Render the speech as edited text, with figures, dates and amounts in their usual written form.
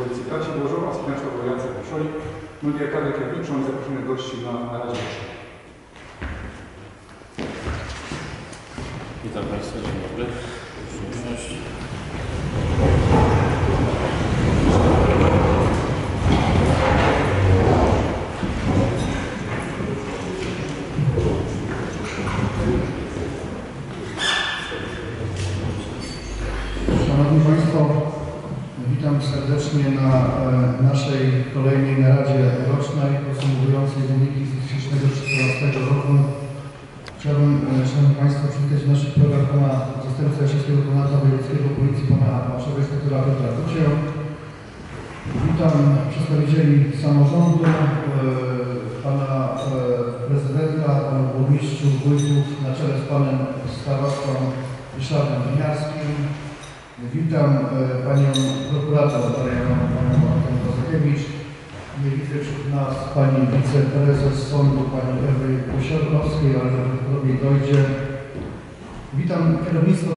Policji Braci Bożowa, Skrzydłego Jacek Buszolik, Nudia Kadry Kierowniczą i zaproszonych gości na Radzie Rocznej. Witam Państwa, dzień dobry. Uprzejmość. Szanowni Państwo, witam serdecznie na naszej kolejnej naradzie rocznej podsumowującej wyniki z 2014 roku. Chciałbym, Szanowni Państwo, przywitać w naszych progach pana zastępcę Leśnickiego Komendanta Wojewódzkiego Policji, pana naszego inspektora Piotra Kucię. Witam przedstawicieli samorządu, pana prezydenta, panów burmistrzów, wójtów, na czele z panem starostą Ryszardem Winiarskim. Witam panią prokurator panią Martę Kozakiewicz. Nie widzę wśród nas pani wiceprezes sądu, pani Ewy Posiadłowskiej, ale prawdopodobnie dojdzie. Witam kierownictwo